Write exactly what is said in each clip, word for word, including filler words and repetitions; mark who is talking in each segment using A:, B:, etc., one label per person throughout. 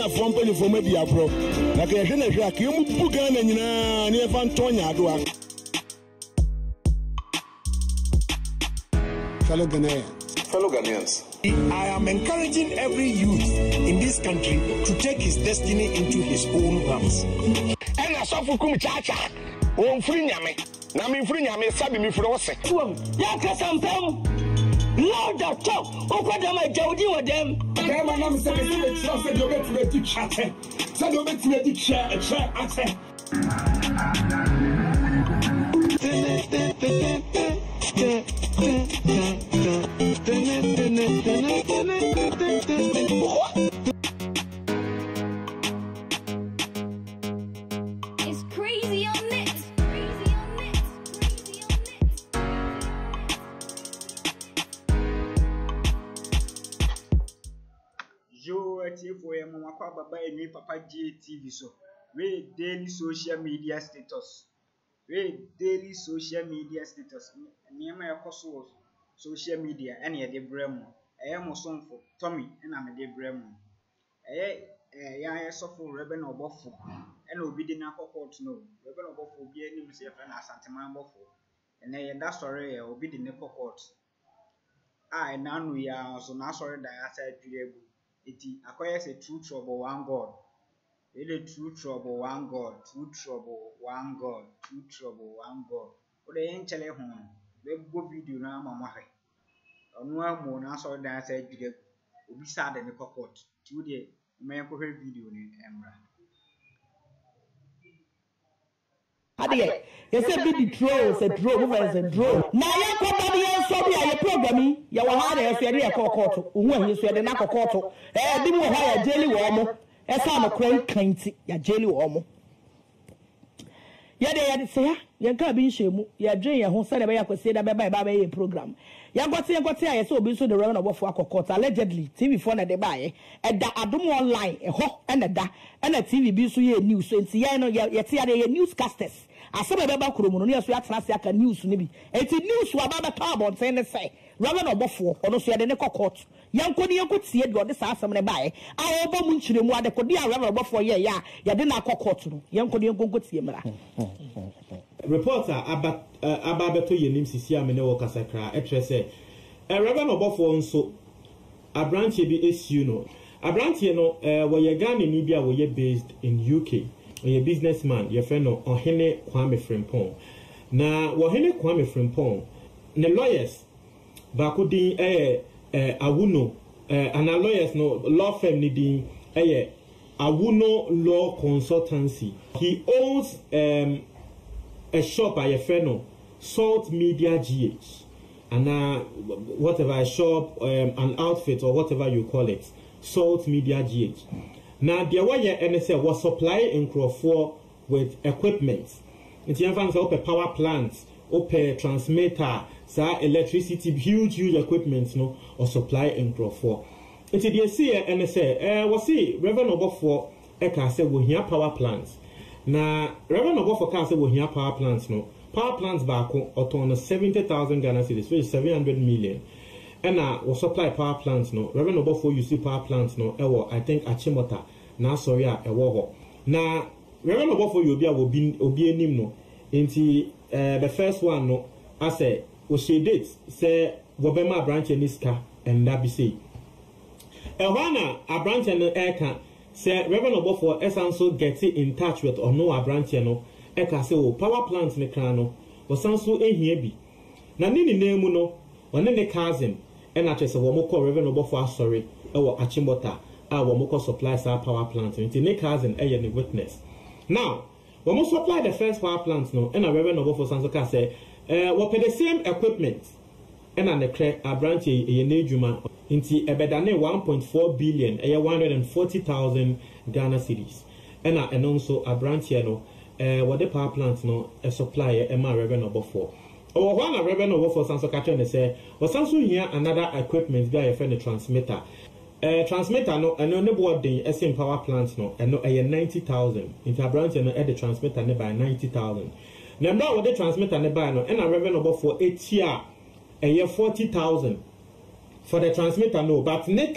A: Ghana from Penny for Media Pro. Like a Henry, you move Ghana near Vantonia. Fellow Ghanaians.
B: Fellow Ghanaians.
C: I am encouraging every youth in this country to take his destiny into his own hands.
D: And I suffer kum chacha. Oh, free yame. Nami free yame sabi mi frose.
E: Yakasampam. Louder talk. Okwada my jawdi wa dem.
C: Dem anam say say the trust say do bet me di chache. Say do bet me di chair, chair ate.
F: It's crazy on this. Crazy on this. Crazy on this.
G: Yo, at you for a mama baba and me papa J T V so. We daily social media status. We daily social media status. Near my course social media any a de bremo. I am also for Tommy and I'm a de bremo. Eh, eh, suffer Rebel or Buffo, and will be the Nako court no. Rebel or Buffo be any himself and a Santaman Buffo. And then that story will be the Nako court. I now we are so now sorry that I said it acquires a true trouble one God. It a true trouble one God, true trouble one God, true trouble one God. But they ain't telling home. They go video now, Mamma. On one more now sorry that I said you will be sad in the court. Two day, may I video in Emra.
E: Ade, you say be the troll, say troll, who is a troll. Now you come back here, so be a programming. You will have a fair day court. When you say the Nako court, eh, didn't hire jelly warm. Esa am crank kanti ya jelly warm. Ya de ya say ya ka bi nhemu ya dwen ya ho se de be ya kwese da be ba ba be program ya gote ya gote ya so obi so the reverend obofo akokota allegedly T V four na de ba ye e da adom online e ho e na da e na T V bi so ye news so nti ya no ya ti ya de newscasters asebe be ba kromo no ya so ya trans ya ka news ni bi enti news wa ba be talk about say ne say reverend obofo ono so ya de ne kokot yanko ni yanko tie de ode sa asem ne ba ye a obo mu nchiremu ade kodi a reverend obofo ye ya ya de na kokot no yanko ni yanko tie mra.
H: Reporter about uh, about beto yenim sisi amene wo kasakra etre se e Reverend Obofo nso abrantie bi esu no abrantie no eh wo ye Ghana ni bi a wo ye based in U K wo ye businessman ye fe no Ohene Kwame Frimpong na wo Ohene Kwame Frimpong ne lawyers ba ko din eh eh awuno eh ana lawyers no law firm ni din eh Awuno Law Consultancy. He owns um a shop at Yefeno, Salt Media G H, and uh, whatever a shop, um, an outfit or whatever you call it, Salt Media G H. Now, the way N S A was supplying in Crawford with equipment. It's even a power plant, open transmitter, sa electricity, huge, huge equipment, no, or supply in Crawford. It's the C N S A. Uh, was see Reverend Obofo Eka say we hear power plants. Na Reverend Obofo can say we hear power plants no. Power plants back on seventy thousand Ghana cedis, which is seven hundred million. And now we supply power plants no. Reverend Obofo you see power plants no. Ewo I think Achimota na sorry a ewo ho. Na Reverend Obofo you be obi obi enim no. Inti uh, the first one no. I say we she date say Wobema branch niska and that be say. Ewana a branch and Eka say Reverend Obofo is also getting in touch with or no a branch no Eka say oh power plants ne krano was also a here be. Na nini name no one ne cousin and actually say Womoko Reverend Obofo sorry or Achimota our Womoko supplies our power plant and ne cousin a any witness. Now when we supply the first power plants no and a Reverend Obofo Sansoka say uh what the same equipment and an a branch a nejuma into ebedane one point four billion a one hundred forty thousand Ghana cedis and and also a branch here no uh what the power plant no a supplier a man Reverend Obofo or one a Reverend Obofo Sanso Catcher say was also here another equipment guy a friend transmitter uh transmitter no and no board the same power plant no and no a ninety thousand into a branch and the transmitter by ninety thousand now what the transmitter by no and a Reverend Obofo eight year a year forty thousand for the transmitter no but neka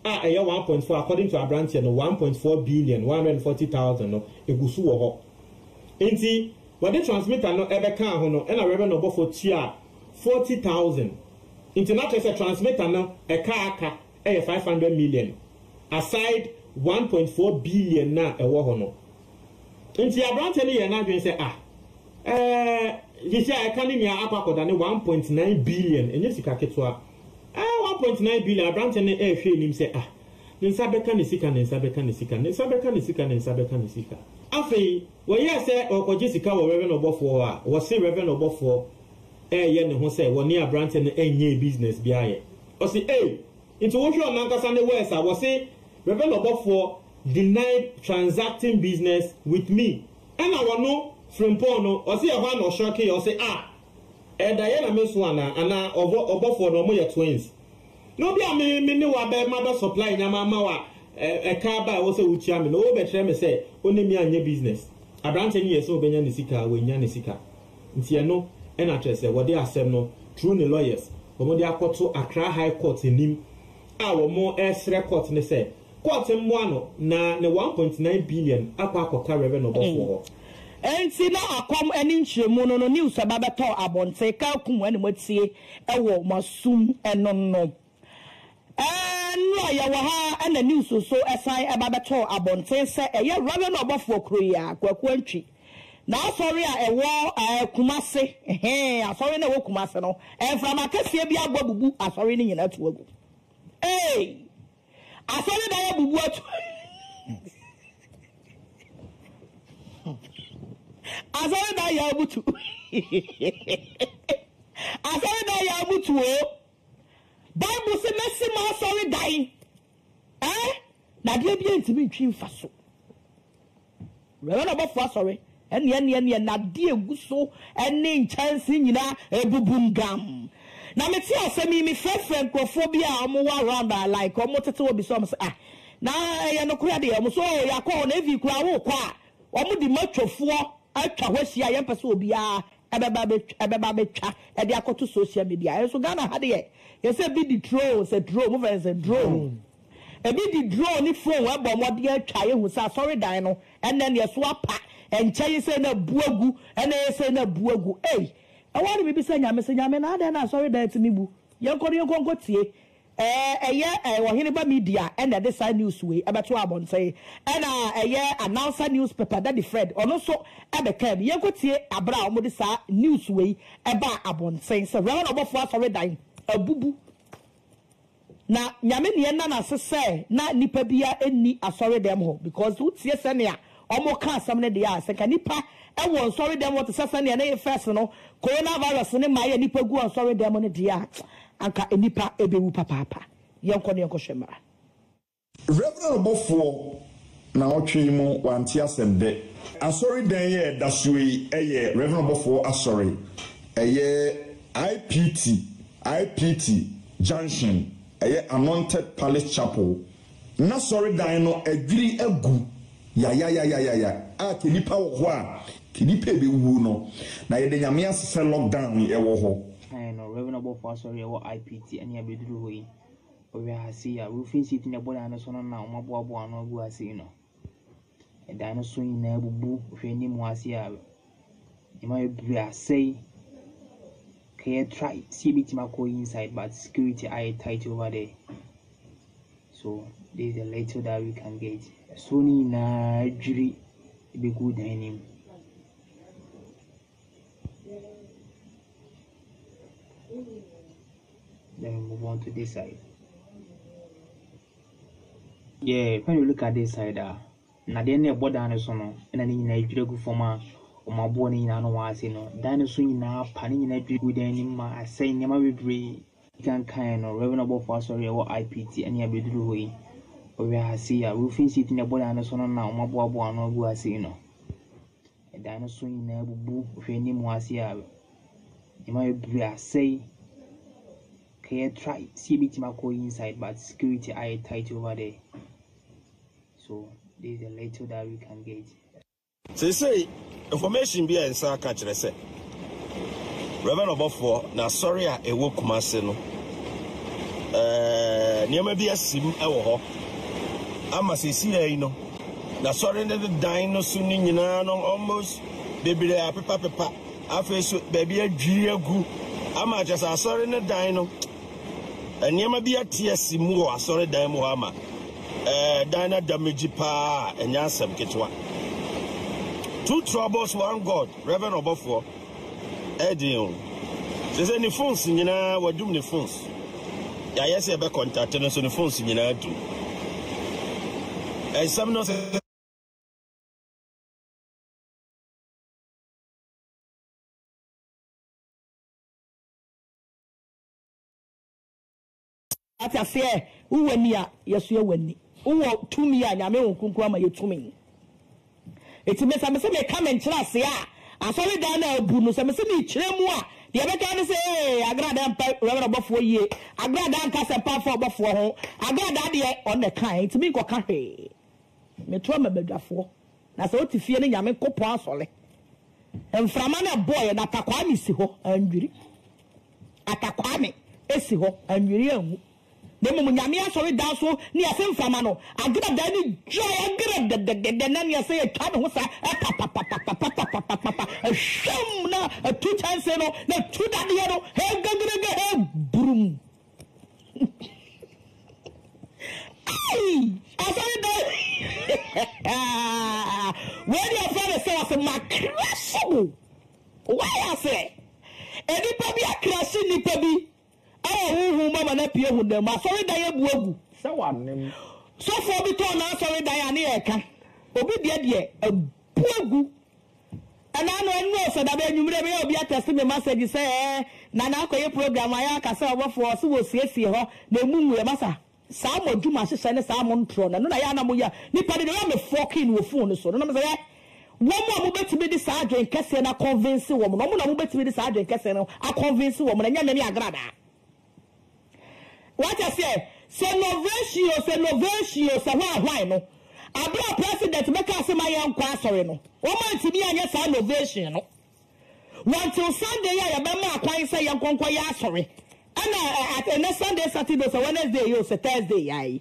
H: ah ɛyɛ one point four according to Abranteɛ no one point four billion one hundred forty thousand no egusu wɔ hɔ nti wɔde transmitter no ɛbɛka ho no ɛna revenue ɔbɔfo tia forty thousand nti na kyerɛ sɛ transmitter no ɛka aka ɛyɛ five hundred million aside one point four billion na ɛwɔ hɔ no nti Abranteɛ no yɛ n'adwene sɛ ah ɛɛ yɛhyɛ a ɛka ne nea akɔ akɔda ne one point nine billion ɛnyɛ sika ketewa ah one point nine billion Abranteɛ no ɛɛhwɛ anim sɛ ah ne nsa bɛka ne sika ne nsa bɛka ne sika ne nsa bɛka ne sika ne nsa bɛka ne sika afei wɔyɛ sɛ ɔkɔgye sika wɔ revenue ɔbɔfoɔ a wɔse revenue ɔbɔfoɔ ɛɛyɛ ne ho sɛ wɔne Abranteɛ no ɛnyɛ business bi ayɛ ɔse ee nti wohwɛ ɔnankasa ne words a wɔse revenue ɔbɔfoɔ denied transacting business with me ɛna wɔno frimpon no ɔse ɛhɔ ana ɔhyɛke yɛ ɔse ah ɛda yɛ na me so ana ana ɔbɔfoɔ no ɔmo yɛ twins no bi a me me ne wa bɛ ma bɛ supply nyama ma wa ɛka ba wo sɛ wukyia me no wo bɛ kyerɛ me sɛ oni mi anya business Abranteɛ ni yɛ sɛ obenya ne sika wo nya ne sika nti ɛno ɛna kyerɛ sɛ wɔde asɛm no through ne lawyers wɔn de akɔto Accra High Court anim a wɔn ɛsrɛ court ne sɛ court mmoa no na ne one point nine billion akɔ akɔka revenue ɔbɔfoɔ hɔ
E: enti na akom ani nkyeremu no no news aba beto abonte ka kum ani matie ewo masum eno no eh no ya wa ha na news so esan aba beto abonte se eye rawe no obofo kroya kwaku antwi na asori a ewo kumase eh asori na ewo kumase no enfra makasie bi agbabubu asori ni nyina to agu eh asori na ya bubu atu asori da ya butu asori da ya butu o Bible say mercy ma asori dai eh na dia bia ntimi ntwi mfaso rewa na bofo asori ene ene ene na dia eguso ene nchansi nyina ebubum gam na meti asemi mi frefren crofobia omo wa around like omo tete obi so say ah na ye no kura de omo so yakọ na evi kura wo kwa omo di matwofo atwa hwahia ye mpese obi a ebeba ebeba betwa e de akoto social media so Ghana ha de ye say be the drone say drone move as a drone e be the drone ni phone we bo mo de atwa ye hu say sorry dan no and then ye so apa enche ye say na buagu and ye say na buagu eh e wari bibi say nyame say nyame na dan na sorry dan ti mi bu ye nkori ye nkonko tie eh eye eh wohene ba media and the side news we abeto abonse and eye announcer newspaper that the Fred ono so abeka ye nkotie abra omo de sa news we eba abonse so rewa no bofo asori dan abubu na nyame ne na na sese na nipa bia eni asori dem ho because utie sene a omo ka asam ne de ya se ka nipa e won sorry dem what sese ne na first no coronavirus ne ma ye nipa gu on sorry dem ne de ya anka enipa ebewu papa yenko ne yenko hwemara
A: Reverend Obofo na otwe mu wanti asende asori dan ye dasui eye Reverend Obofo asori eye I P T I P T Junction eye Anointed Palace Chapel na sorry dan no adwiri agu ya ya ya ya ya ya a kenipa wo ho a kenipa ebewu no na ye de nyame asese lockdown e wo ho
B: no Reverend Obofo sorry wo I P T ani abeduru ho yi we ha see ya roofing sheet ne boda no so no na omaboabo ano agu ase no e dan no so yin na bubu hwe ni mu ase ya e ma ebru ase can try see bit ma go inside but security eye tight over there so this is the little that we can get so ni na juri be good him. Then we move on to this side. Yeah, when you look at this side, uh, na the near border and so on, and then in a beautiful former or my born in an was in a swing now, panning in a drink with any ma saying, Yama will be can kind or Reverend Obofo sorry or I P T and Yabi Drew. Or we have see a roofing seat in a border and so on now, my bobo and no guasino. A dinosaur in a boo, if any more see a you might say. Can try see bit ma go inside but security eye tight over there so this is the little that we can get.
I: Say say information be and sa catch re say Reverend Obofo na sorry a ewo Kumase no eh nneɛma bi asim ɛwɔ hɔ ama sisi ayi no na sɔre ne de dan no so ne nyinaa no almost bebree apepa pepa afei so baabi adwiri agu ama kyɛ sɛ asɔre ne dan no nneɛma bi ate asi mu wɔ asɔre dan mu hɔ ama ɛɛ dan na damage paa ɛnyɛ asɛm ketewa two troubles one God Reverend Obofoɔ ɛdin o sɛ sɛ ne phones nyinaa wadum ne phones yɛayɛ sɛ ɛbɛ contact no so ne phones nyinaa dum ɛsɛm no sɛ
E: ati se uwani a yeso yewani uwo tumi a nyame won kunkun ama yetumi eti me se me se me ka me nkyira se a asori dan na abu no se me se me kyire mu a de be ka ne se eh agrada mpa Reverend Obofoɔ yie agrada nka se pa fa Obofoɔ ho agrada de on the kan eti me ko ka hwe me to ma badwafoɔ na se otifie ne nyame kopɔ asole emframa na boy na takwa mi si ho andwiri atakwa me esi ho andwiri anwu demo nyame asori dan so ne yase mfama no agada dan ni joy agada de de de na ne yase etwa ne ho sa pa pa pa pa pa pa pa pa pa sham na two times no na two that ye no he gagre he brum ai asori dan when your father say was my crash why I say enipa bi akrasi nipa bi oh hu mama na pie hu dem asori dan ebu egu se wanem so for bi to na asori dan ane e ka obi de de ebu egu ana no enu so da ba enwumre be obi atest me message say na na akoye program aya ka se Obofoɔ so wo siesie ho na emu nwure masa saa moduma hyehyɛ ne saa mo ntro na no na ya na mo ya nipa de ya me fokin wo phone so no na me say womo mo betimi di saa adwen kese na convince wo mo no mo na mo betimi di saa adwen kese no a convince wo mo na nya me agrada. What I say, say Novatio, say Novatio, say why why no. Abra president make us my young sorry no. Woman to me and yes, I Novation no. One till Sunday, I remember quite say young conquer sorry. And at the Sunday, Saturday, so Wednesday, you say Thursday, I.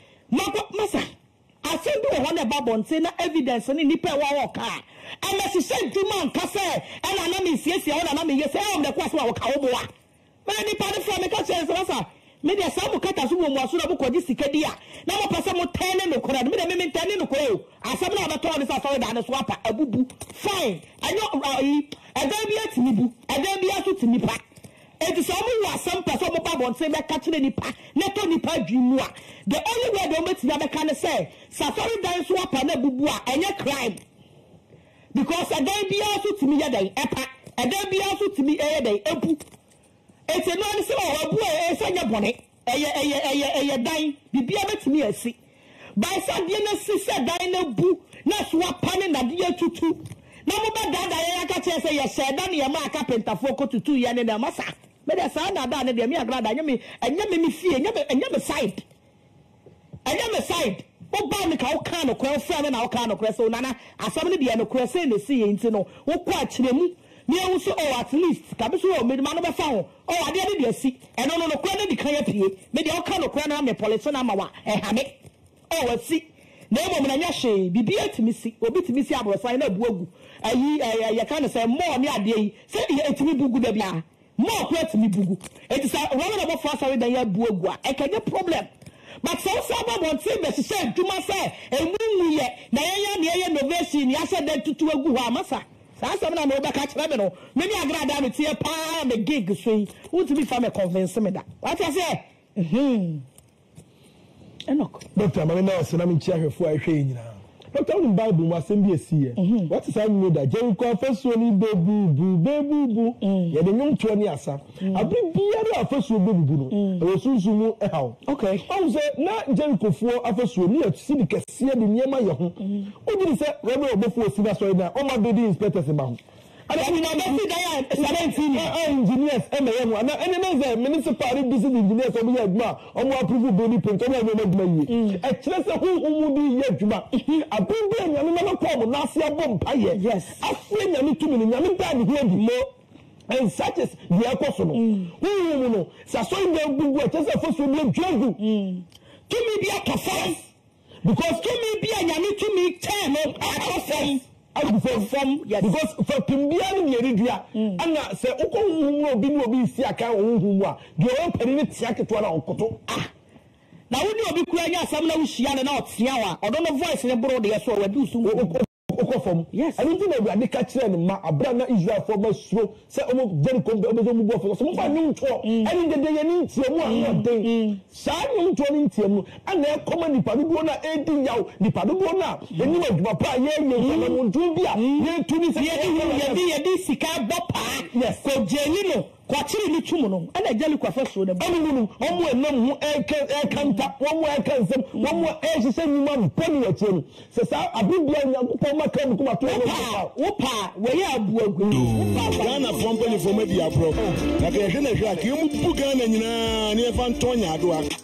E: Massa, I think we want a babon, say no evidence on any pair walk car. And as you said, two man, Casse, and I know me, yes, I know me, yes, I am the question of Cowboy. But any party from the country, me de samu kata so mo aso na bo koji sikadi a na mo pese mo ten no kora me de me ten no kora o asem na obeto ni sa so da ne so apa abubu fine anyo ai eda bi atini bu eda bi aso tini pa eti so mo wa asem pese mo ba bon se be ka kire ni pa na to ni pa dwimu a the only way they meti be ka ne say safari dan so apa na bubu a enye crime because eda bi aso tini ya dan epa eda bi aso tini e dan ebu it's a non so abu e sanya bone eye eye eye eye dan bibia betimi asi by sadie na sise dan na bu na so apane na de atutu na mo be dada ye aka che say ye she dan ye ma carpenter fo ko tutu ye ne na masa me de sa dada ne de me agrada nya me enya me me fie enya me enya me side enya me side o ba me ka o kan no kwa fra me na o kan no kwa so nana asam ne de no kwa say ne si ye nti no wo kwa kiremu me also oh at least kabi so o me ma no be fa ho oh ade ade de si eno no no kwa na di kan ya pie me de o kan no kwa na me police na ma wa e ha me oh wasi na emo na nya hwe bibi atimi si obi timi si abrosan na bu agu ayi ya kan say mo ne ade yi say atimi bugu da bia mo kwa atimi bugu eti say Reverend Obofoɔ sorry dan ya bu agu a e ka get problem but so so about say be say duma say emu ye na ya ne ye novation ya say dan tutu agu ha masa that's something I know back at me no. Maybe I grab down to a pa me gig so who to be for me convince me that. What I say? Hmm. Enoch. Doctor, my name is Nami Chia for a train now. Doctor, in Bible was send be a seer. What is I know that Jericho first one baby boo baby boo. Yeah, the young twenty asa. I bring beer first one baby boo. I was soon soon how. Okay. I was not Jericho for a first one near to see the cassia the near my young. What did he say? Reverend Obofoɔ see that story now. All my baby inspectors about. I mean, I don't see seventeen engineers, M A M, and then municipality business engineers over here, or more approval baby print, or more a chance of who would be yet. I've been there, and never come, Nasia bomb, yes. I feel you need to mean, I mean, bad here more.
J: and such as the apostle. Who know, Sasson will be what is a first will be a jungle. To me be a café. Because to me be a yammy to me ten of a from from yes because for Pimbian Yeridia and say Oko be no be Siaka who the old penny ticket to our Koto. Ah. Now we know be crying some no Shiana not Siawa or don't know voice in the broad yes or do so. Yes, I don't think we are the catcher and ma Abrana Israel for my slow, say almost very comfortable for some of new talk. And in the day, I need to one day. Sign to an intim, and they're common the Padubona eighteen yaw, the Padubona. And you know, Papa, yeah, you will do be a to this year, Boppa, yes, so Janino. Quattro ni chumuno, and I tell you, Professor, the Bomu, one more no air can tap, one more air can some, one more air to send you one penny at him. Says I be behind the Poma come to Opa, where you are Ghana from Penny for maybe a pro. Like a Genevieve, you put Ghana in near Fantonia.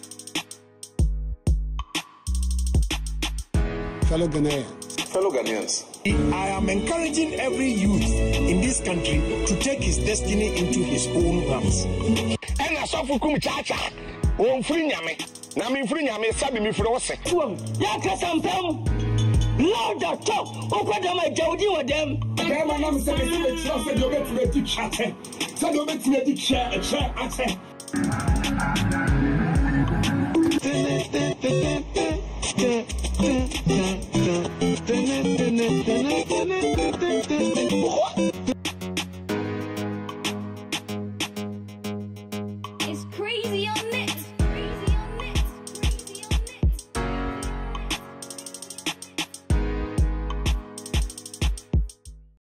C: Fellow Ghanaians.
D: Fellow Ghanaians.
C: I am encouraging every youth in this country to take his destiny into his own hands.
D: And I saw for Kumichacha, one free yame, Nami free yame, Sabi me for us.
J: Yakasam, Lord, talk, open my Jodi with them.
C: Them and I'm saying, you'll get ready to chat. So you'll get ready to chat, a chat, I say.